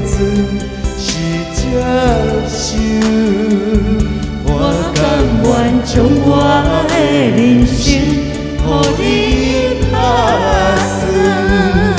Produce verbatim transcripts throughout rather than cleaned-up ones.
船是接受。我甘愿将我的人生，予你打算。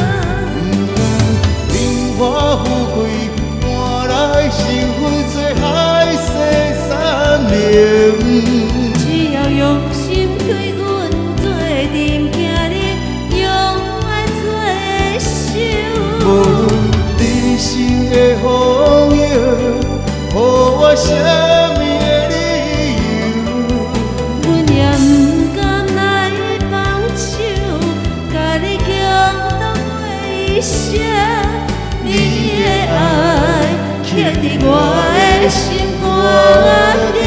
荣华富贵换来幸福，做海誓山盟。 只要用心对阮做阵，行日永远做手。 无论人生的风雨，予我啥物的理由？ 阮也不甘来放手，甲你共度过一生。你的爱刻伫我的心肝顶。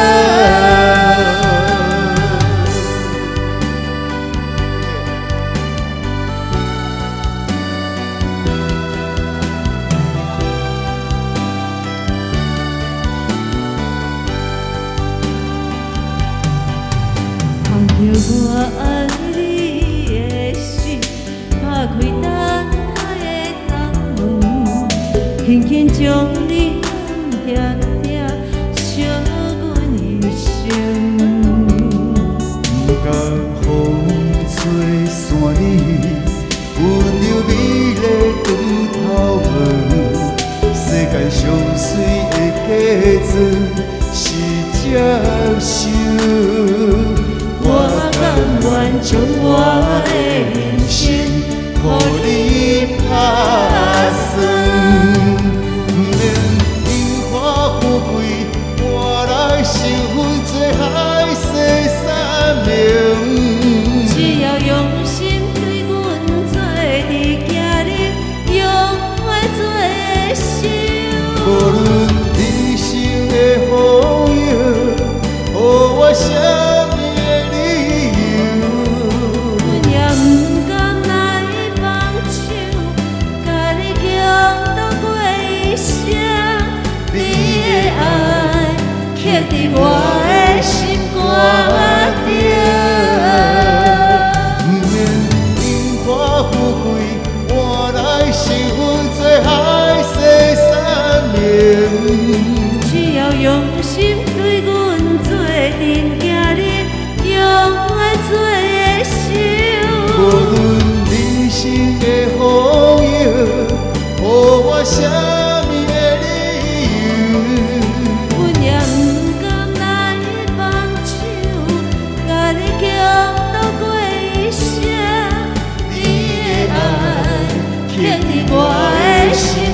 放着我爱你的心，拍开等待的窗门，轻轻将你含遐遐，惜阮一生。 不甘风吹散你，温柔美丽长头毛，世间上水的假装是接受。我甘愿将我的人生，予你打算。免荣华富贵换来幸福，做海誓山盟。 只要用心对阮做阵，行日永远做手。 无论人生的风雨，予我啥物的理由？ 阮也不甘来放手，甲你共度过一生。你的爱刻伫我的心肝顶。 免荣华富贵换来幸福，做海誓山盟。 只要用心对阮做阵，行日永远做手。 无论人生的风雨，予我啥物的理由？ 阮也不甘来放手，甲你共度过一生。你的爱刻伫我的心